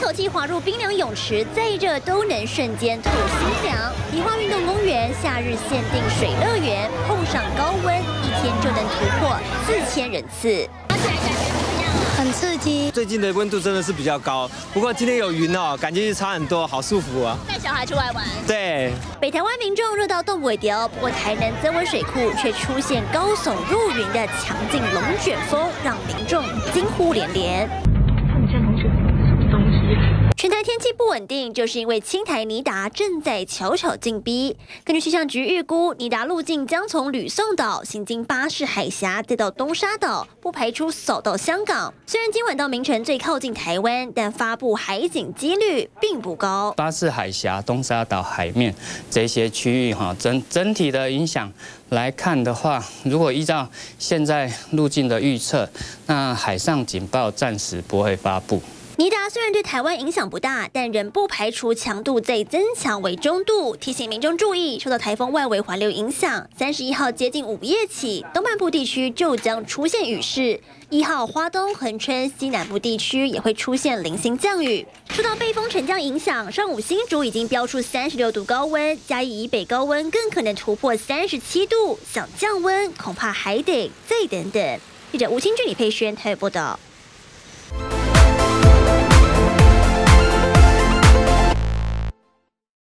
口气滑入冰凉泳池，再热都能瞬间吐心凉。迪化运动公园夏日限定水乐园，碰上高温，一天就能突破4000人次。 很刺激， 最近的温度真的是比较高，不过今天有云哦，感觉差很多，好舒服啊！ 带小孩出来玩， 对。 北台湾民众热到动不尾调，不过台南增温水库却出现高耸入云的强劲龙卷风，让民众惊呼连连。 你现在龙卷风是什么东西？ 全台天气不稳定，就是因为轻台尼达正在悄悄进逼。根据气象局预估，尼达路径将从吕宋岛行经巴士海峡，再到东沙岛，不排除扫到香港。虽然今晚到明晨最靠近台湾，但发布海警几率并不高。 巴士海峡、东沙岛海面这些区域整体的影响来看的话，如果依照现在路径的预测，那海上警报暂时不会发布。 尼达虽然对台湾影响不大，但仍不排除强度再增强为中度，提醒民众注意，受到台风外围环流影响，31号接近午夜起，东半部地区就将出现雨势。1号花东、恒春、西南部地区也会出现零星降雨。受到背风沉降影响，上午新竹已经飙出36度高温，嘉义以北高温更可能突破37度，想降温恐怕还得再等等。记者吴清俊、李佩轩台北报道。